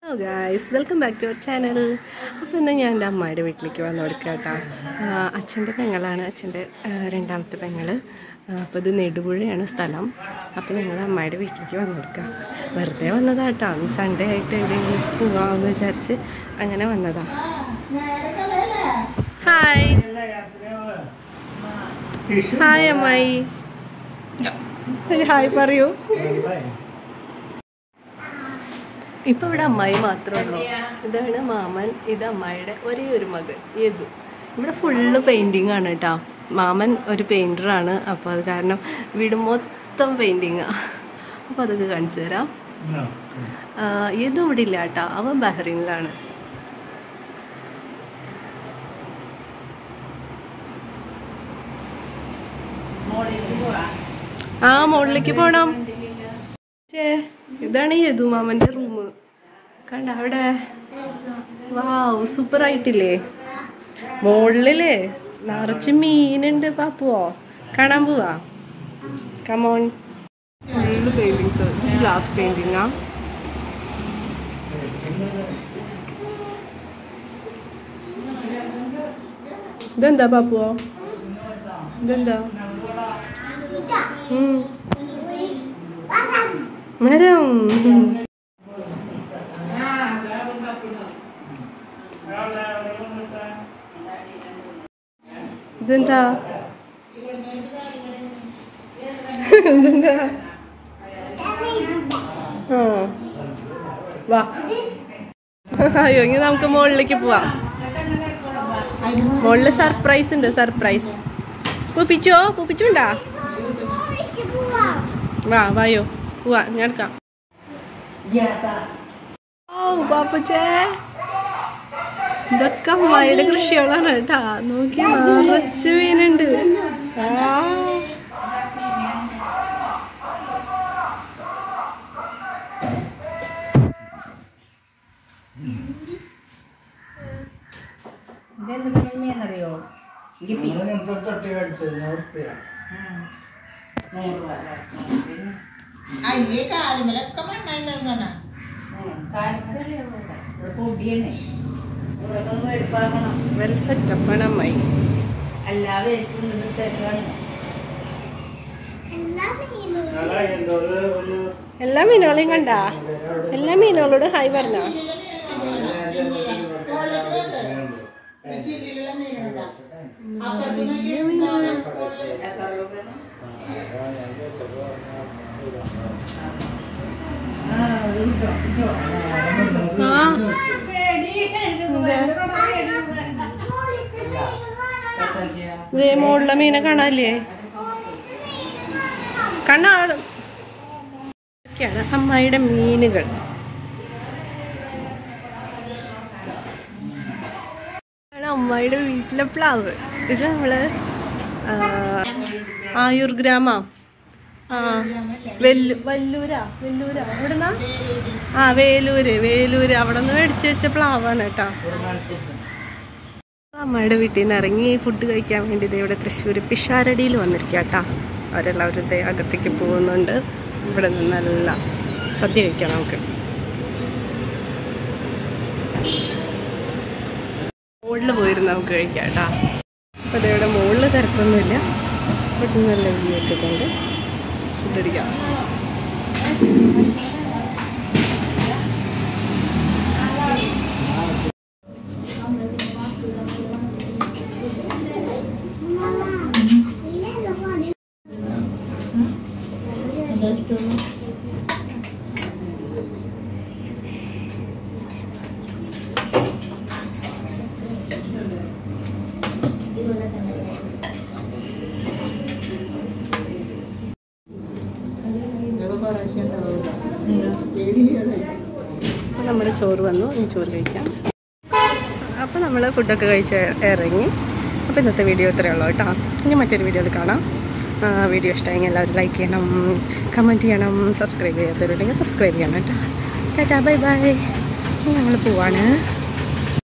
Hello guys, welcome back to our channel. അപ്പോൾ ഇന്ന് ഞാൻ എൻ്റെ അമ്മയുടെ വീട്ടിലേക്ക് വന്നു കൊടുക്കുക കേട്ടോ. അച്ഛൻ്റെ പെങ്ങളാണ്, അച്ഛൻ്റെ രണ്ടാമത്തെ പെങ്ങൾ. അപ്പോൾ ഇത് നെടുപുഴയാണ് സ്ഥലം. അപ്പോൾ ഞങ്ങൾ അമ്മയുടെ വീട്ടിലേക്ക് വന്നു കൊടുക്കുക. വെറുതെ വന്നതാണ് കേട്ടോ. അന്ന് സൺഡേ ആയിട്ട് എവിടെയെങ്കിലും പോകാമെന്ന് വിചാരിച്ച് അങ്ങനെ വന്നതാണ്. ഹായ് ഹായ് അമ്മായി, ഒരു ഹായ് പറയൂ. ഇപ്പം ഇവിടെ അമ്മായി മാത്രമേ ഉള്ളൂ. ഇതാണ് മാമൻ, ഇത് അമ്മായിയുടെ ഒരേ ഒരു മകൻ യദു. ഇവിടെ ഫുള്ള് പെയിൻറ്റിങ് ആണ് കേട്ടോ. മാമൻ ഒരു പെയിൻറ്ററാണ്, അപ്പോൾ അത് കാരണം വീട് മൊത്തം പെയിൻറ്റിങ്ങാണ്. അപ്പോൾ അതൊക്കെ കാണിച്ചു തരാം. യദു ഇവിടെ ഇല്ല കേട്ടോ, അവൻ ബഹ്റൈനിലാണ്. ആ മുകളിലേക്ക് പോണം. ഇതാണ് യദു മാമൻ്റെ റൂം. കണ്ട അവിടെ, വാവ് സൂപ്പർ ആയിട്ടില്ലേ? മുകളിലേ നിറച്ച് മീനുണ്ട്. പാപ്പുവോ കാണാൻ പോവാ? കമോൺ. ഫുള്ള് പെയിന്റിങ്സ്, ഗ്ലാസ് പെയിന്റിങ്ങാ. ഇതെന്താ പാപ്പുവോ? ഇതെന്താ? മരം. ഇതെന്താ? ഇതെന്താ? വാ. അയ്യോ, ഇനി നമുക്ക് മുകളിലേക്ക് പോവാം. മുകളില് സർപ്രൈസ് ഉണ്ട്, സർപ്രൈസ്. പൂപ്പിച്ചോ? പൂപ്പിച്ചുണ്ടാ? വാ വായോ പോവാ, ഞാൻ എടുക്കാം. ഓ പാപ്പച്ചേ, ഇതൊക്കെ അമ്മായിയുടെ കൃഷികളാണ് കേട്ടാ. നോക്കി, നിറച്ച് മീനുണ്ട്. അറിയോ? വെൽ സെറ്റപ്പാണ് അമ്മായി. എല്ലാ മീനുകളെയും കണ്ട? എല്ലാ മീനുകളോട് ഹായ് പറഞ്ഞ? മോളിലെ മീനെ കാണാല്ലേ? കാണാണ് അമ്മായിയുടെ മീനുകൾ. അമ്മായിയുടെ വീട്ടിലെ പ്ലാവ്. ഇത് നമ്മള് ആയൂർ ഗ്രാമ, വല്ലൂരാ എവിടുന്നാ? വേലൂര് അവിടെ നിന്ന് മേടിച്ചു വെച്ച പ്ലാവാണ് കേട്ടോ. അമ്മയുടെ വീട്ടിൽ നിന്ന് ഇറങ്ങി ഫുഡ് കഴിക്കാൻ വേണ്ടി ഇവിടെ തൃശ്ശൂർ പിഷാരടിയിൽ വന്നിരിക്കുക കേട്ടോ. അവരെല്ലാവരും അകത്തേക്ക് പോകുന്നുണ്ട്. ഇവിടെ നിന്ന് നല്ല സദ്യ കഴിക്കാം നമുക്ക്. മുകളിൽ പോയിരുന്ന് നമുക്ക് കഴിക്കാം കേട്ടോ. അപ്പോൾ അതിവിടെ മുകളിൽ തിരക്കൊന്നുമില്ല, ഇവിടെ നല്ല വീയൊക്കെ കൊണ്ട് ഫുഡ് അടിക്കാം. നമ്മുടെ ചോറ് വന്നു, ഇനി ചോറ് കഴിക്കാം. അപ്പോൾ നമ്മൾ ഫുഡൊക്കെ കഴിച്ച് ഇറങ്ങി. അപ്പോൾ ഇന്നത്തെ വീഡിയോ ഇത്രയേ ഉള്ളൂ കേട്ടോ. ഇനി മറ്റൊരു വീഡിയോയിൽ കാണാം. വീഡിയോ ഇഷ്ടമായെങ്കിൽ എല്ലാവരും ലൈക്ക് ചെയ്യണം, കമൻറ്റ് ചെയ്യണം, സബ്സ്ക്രൈബ് ചെയ്യാത്തവരുണ്ടെങ്കിൽ സബ്സ്ക്രൈബ് ചെയ്യണം കേട്ടോ. Tata bye bye. ഞങ്ങൾ പോവാണ്.